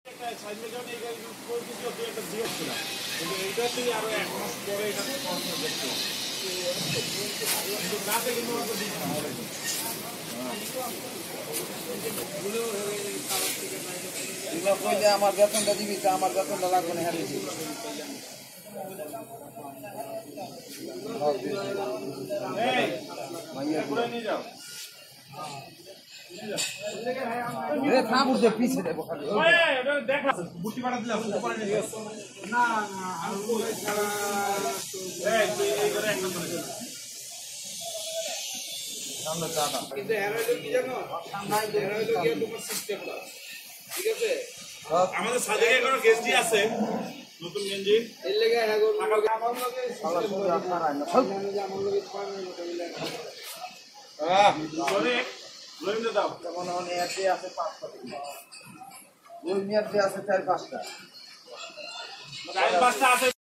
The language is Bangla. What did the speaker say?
আমার বেতনটা দিবি, আমার বেতনটা লাগবে না। পিছিয়ে দেবো কিন্তু কি জানো তোমার সিস্টেমটা ঠিক আছে। আমাদের সাজেকে এখনো গেস্টি আছে নতুন গেঞ্জি এর লেগে আছে 4-5টা আছে।